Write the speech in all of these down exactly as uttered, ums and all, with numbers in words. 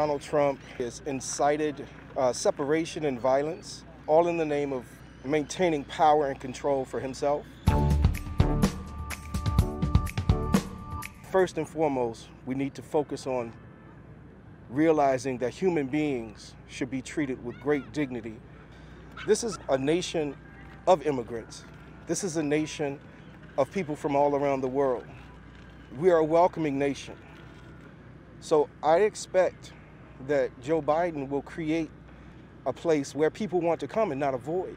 Donald Trump has incited uh, separation and violence, all in the name of maintaining power and control for himself. First and foremost, we need to focus on realizing that human beings should be treated with great dignity. This is a nation of immigrants. This is a nation of people from all around the world. We are a welcoming nation. So I expect that Joe Biden will create a place where people want to come and not avoid.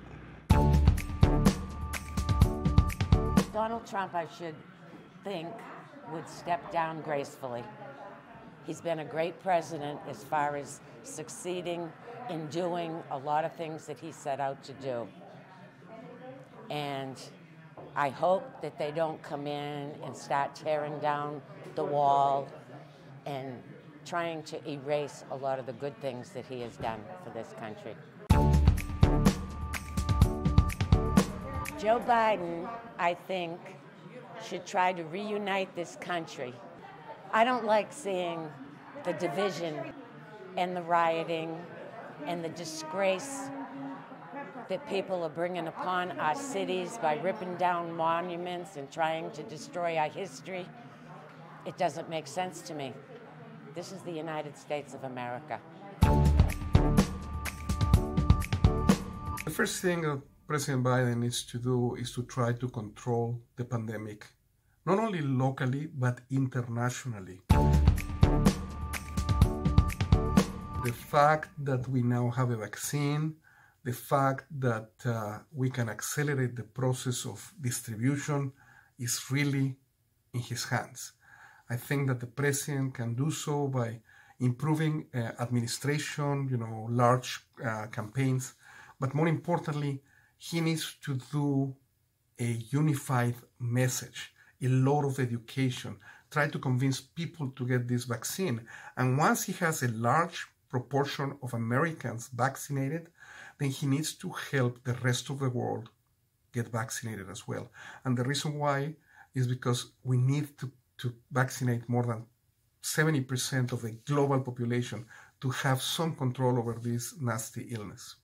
Donald Trump, I should think, would step down gracefully. He's been a great president as far as succeeding in doing a lot of things that he set out to do. And I hope that they don't come in and start tearing down the wall and trying to erase a lot of the good things that he has done for this country. Joe Biden, I think, should try to reunite this country. I don't like seeing the division and the rioting and the disgrace that people are bringing upon our cities by ripping down monuments and trying to destroy our history. It doesn't make sense to me. This is the United States of America. The first thing that President Biden needs to do is to try to control the pandemic, not only locally, but internationally. The fact that we now have a vaccine, the fact that uh, we can accelerate the process of distribution is really in his hands. I think that the president can do so by improving uh, administration, you know, large uh, campaigns, but more importantly, he needs to do a unified message, a lot of education, try to convince people to get this vaccine. And once he has a large proportion of Americans vaccinated, then he needs to help the rest of the world get vaccinated as well. And the reason why is because we need to, to vaccinate more than seventy percent of the global population to have some control over this nasty illness.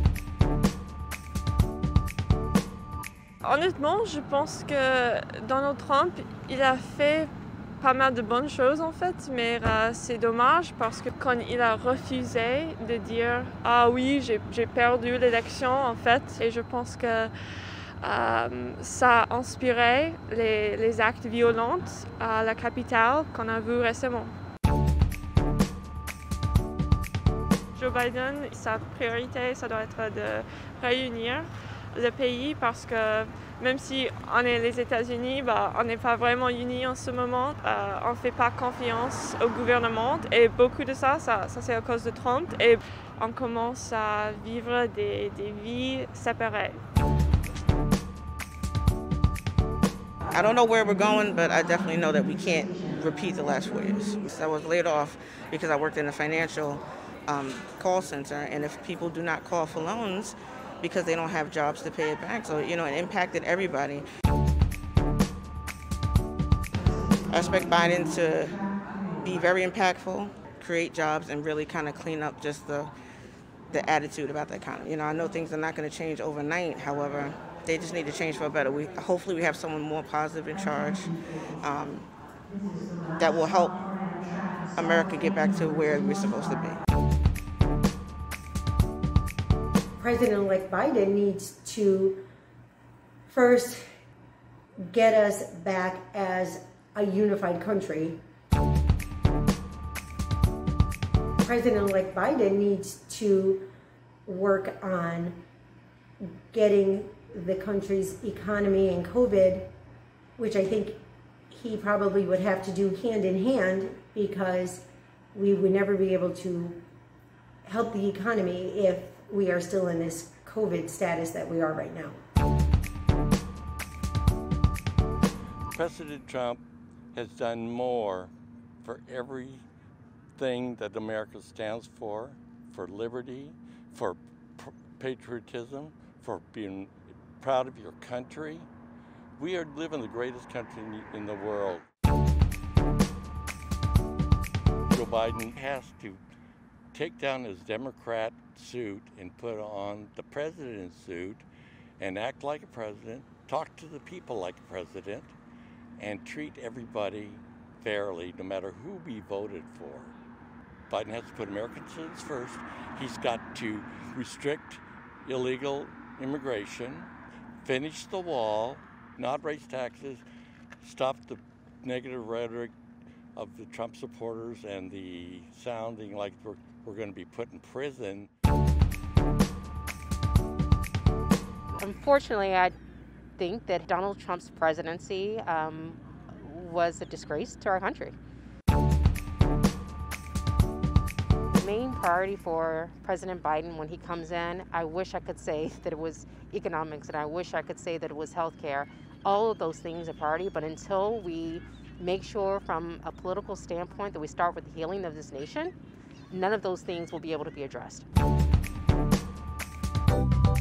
Honnêtement, je pense que Donald Trump, il a fait pas mal de bonnes choses en fait, mais euh, c'est dommage parce que quand il a refusé de dire « Ah oui, j'ai perdu l'élection » en fait, et je pense que euh, ça a inspiré les, les actes violents à la capitale qu'on a vu récemment. Joe Biden, sa priorité, ça doit être de réunir le pays parce que même si on est les États-Unis, bah, on n'est pas vraiment unis en ce moment. Euh, on ne fait pas confiance au gouvernement et beaucoup de ça, ça, ça c'est à cause de Trump et on commence à vivre des, des vies séparées. I don't know where we're going, but I definitely know that we can't repeat the last four years. So I was laid off because I worked in a financial um, call center, and if people do not call for loans, because they don't have jobs to pay it back. So, you know, it impacted everybody. I expect Biden to be very impactful, create jobs, and really kind of clean up just the, the attitude about the economy. You know, I know things are not going to change overnight. However, they just need to change for better. We, hopefully we have someone more positive in charge um, that will help America get back to where we're supposed to be. President-elect Biden needs to first get us back as a unified country. President-elect Biden needs to work on getting the country's economy and COVID, which I think he probably would have to do hand in hand because we would never be able to help the economy if we are still in this COVID status that we are right now. President Trump has done more for everything that America stands for, for liberty, for patriotism, for being proud of your country. We are living the greatest country in the world. Joe Biden has to take down his Democrat suit and put on the president's suit and act like a president, talk to the people like a president, and treat everybody fairly, no matter who we voted for. Biden has to put American citizens first. He's got to restrict illegal immigration, finish the wall, not raise taxes, stop the negative rhetoric of the Trump supporters and the sounding like we're, we're going to be put in prison. Unfortunately, I think that Donald Trump's presidency um, was a disgrace to our country. The main priority for President Biden when he comes in, I wish I could say that it was economics, and I wish I could say that it was healthcare. All of those things are priority, but until we make sure from a political standpoint that we start with the healing of this nation, none of those things will be able to be addressed.